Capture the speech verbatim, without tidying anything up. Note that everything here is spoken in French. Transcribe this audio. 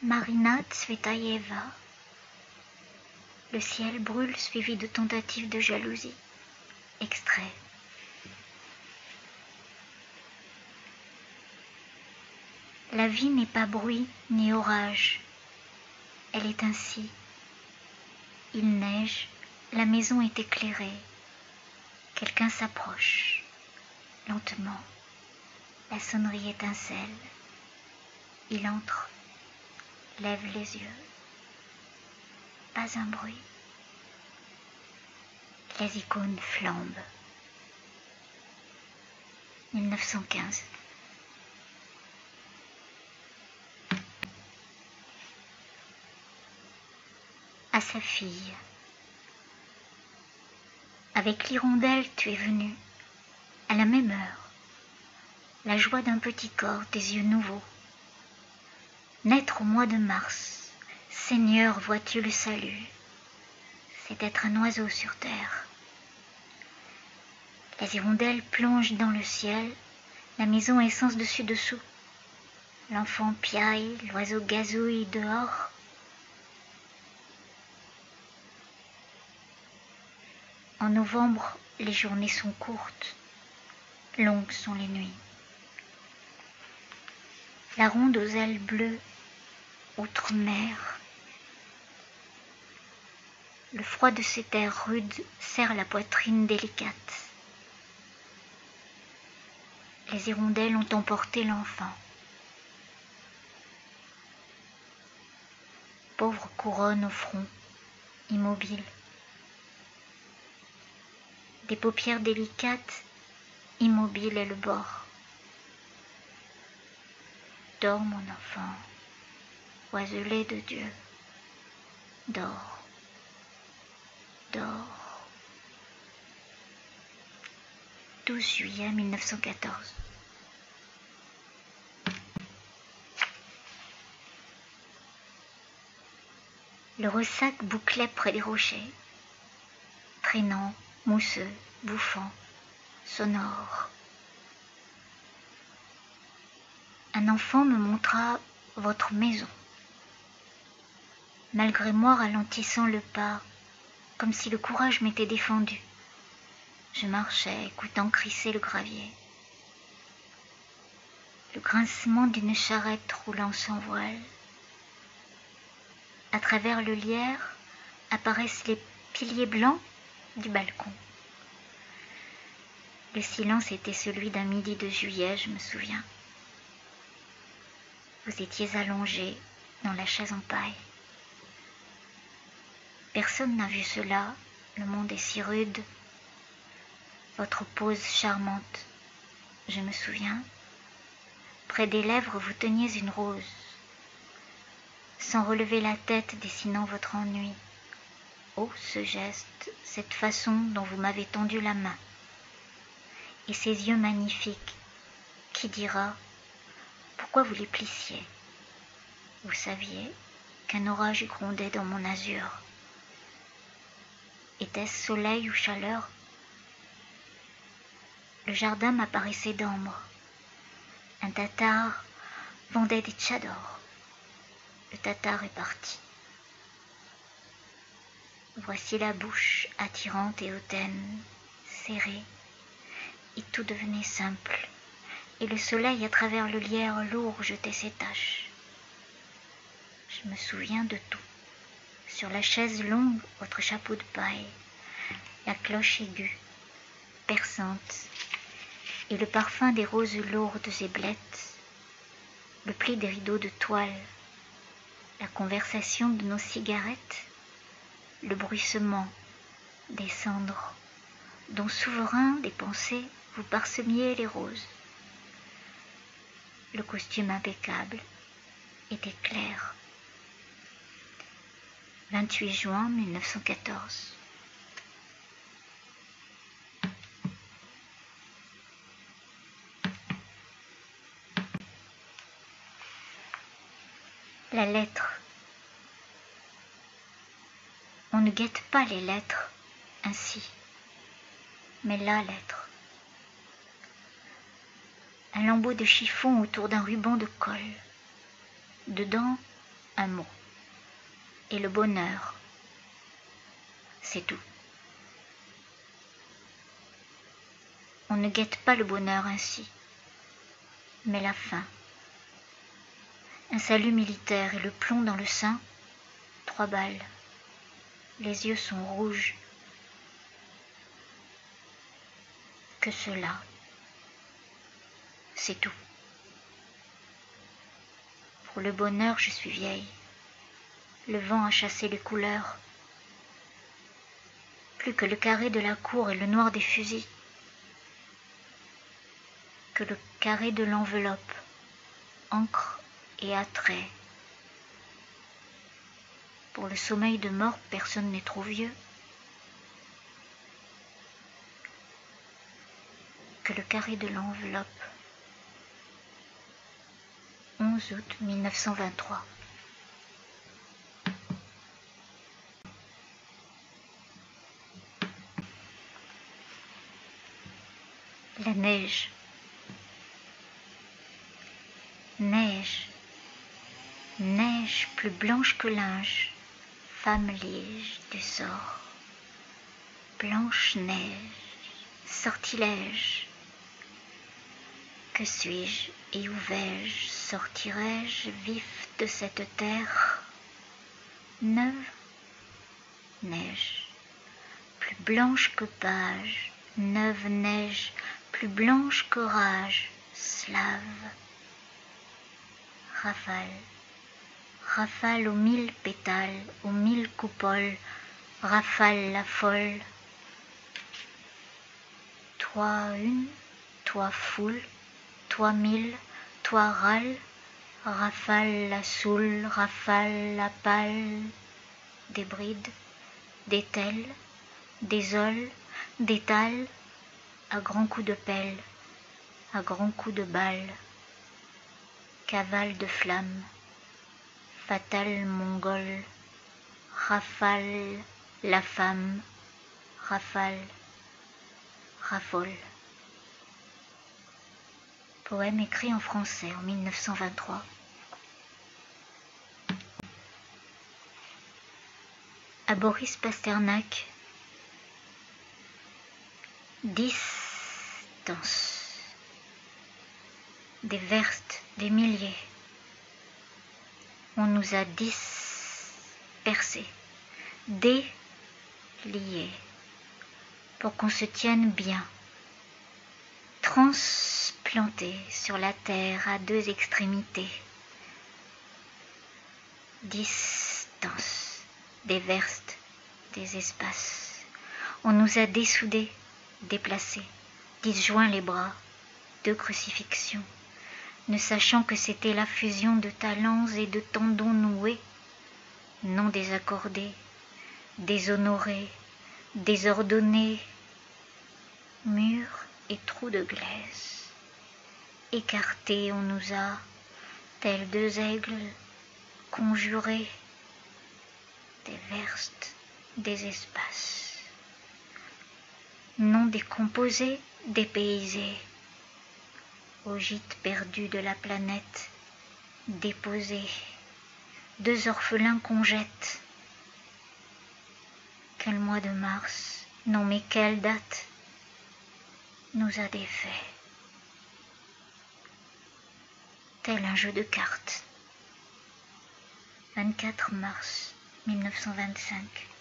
Marina Tsvetaeva. Le ciel brûle suivi de tentatives de jalousie. Extrait. La vie n'est pas bruit ni orage. Elle est ainsi. Il neige, la maison est éclairée. Quelqu'un s'approche. Lentement. La sonnerie étincelle. Il entre. Lève les yeux. Pas un bruit. Les icônes flambent. mille neuf cent quinze. À sa fille. Avec l'hirondelle, tu es venu, à la même heure, la joie d'un petit corps, des yeux nouveaux. Naître au mois de mars, Seigneur, vois-tu le salut? C'est être un oiseau sur terre. Les hirondelles plongent dans le ciel, la maison est sens dessus-dessous. L'enfant piaille, l'oiseau gazouille dehors. En novembre, les journées sont courtes, longues sont les nuits. La ronde aux ailes bleues, outre-mer. Le froid de ces terres rudes serre la poitrine délicate. Les hirondelles ont emporté l'enfant. Pauvre couronne au front, immobile. Des paupières délicates, immobiles est le bord. Dors mon enfant, oiselé de Dieu, dors, dors. douze juillet mille neuf cent quatorze. Le ressac bouclait près des rochers, traînant, mousseux, bouffant, sonore. Un enfant me montra votre maison. Malgré moi ralentissant le pas, comme si le courage m'était défendu. Je marchais, écoutant crisser le gravier. Le grincement d'une charrette roulant sans voile. À travers le lierre apparaissent les piliers blancs du balcon. Le silence était celui d'un midi de juillet, je me souviens. Vous étiez allongé dans la chaise en paille. Personne n'a vu cela, le monde est si rude. Votre pose charmante, je me souviens. Près des lèvres, vous teniez une rose, sans relever la tête, dessinant votre ennui. Oh, ce geste, cette façon dont vous m'avez tendu la main. Et ces yeux magnifiques, qui dira, pourquoi vous les plissiez? Vous saviez qu'un orage grondait dans mon azur. Était-ce soleil ou chaleur? Le jardin m'apparaissait d'ambre. Un tatar vendait des tchadors. Le tatar est parti. Voici la bouche attirante et hautaine, serrée, et tout devenait simple, et le soleil à travers le lierre lourd jetait ses taches. Je me souviens de tout. Sur la chaise longue, votre chapeau de paille, la cloche aiguë, perçante, et le parfum des roses lourdes et blettes, le pli des rideaux de toile, la conversation de nos cigarettes, le bruissement des cendres, dont souverain des pensées vous parsemiez les roses. Le costume impeccable était clair. vingt-huit juin mille neuf cent quatorze. La lettre. On ne guette pas les lettres ainsi, mais la lettre. Un lambeau de chiffon autour d'un ruban de colle. Dedans, un mot. Et le bonheur, c'est tout. On ne guette pas le bonheur ainsi, mais la faim. Un salut militaire et le plomb dans le sein, trois balles. Les yeux sont rouges. Que cela, c'est tout. Pour le bonheur, je suis vieille. Le vent a chassé les couleurs. Plus que le carré de la cour et le noir des fusils. Que le carré de l'enveloppe, encre et attrait. Pour le sommeil de mort, personne n'est trop vieux. Que le carré de l'enveloppe. onze août mille neuf cent vingt-trois. La neige. Neige. Neige plus blanche que linge, femme lige du sort. Blanche neige, sortilège. Que suis-je et où vais-je? Sortirai-je vif de cette terre neuve? Neige, plus blanche que page, neuve neige, plus blanche que rage, slave. Rafale, rafale aux mille pétales, aux mille coupoles, rafale la folle. Toi une, toi foule, toi mille, toi râle, rafale la soule, rafale la pâle, des brides, d'ételle, désole, d'étale, à grands coups de pelle, à grands coups de balle, cavale de flamme, fatale mongole, rafale la femme, rafale, raffole. Poème écrit en français en mille neuf cent vingt-trois. À Boris Pasternak. Distance. Des verstes, des milliers. On nous a dispersés, déliés, pour qu'on se tienne bien, transplantés sur la terre à deux extrémités. Distance, des verstes, des espaces. On nous a dessoudés, déplacés, disjoints les bras, deux crucifixions, ne sachant que c'était la fusion de talents et de tendons noués, non désaccordés, déshonorés, désordonnés, murs et trous de glaise. Écartés, on nous a, tels deux aigles, conjurés, des verstes, des espaces. Non décomposés, dépaysés, au gîte perdu de la planète, déposés, deux orphelins qu'on jette. Quel mois de mars, non mais quelle date, nous a défaits, tel un jeu de cartes. vingt-quatre mars mille neuf cent vingt-cinq.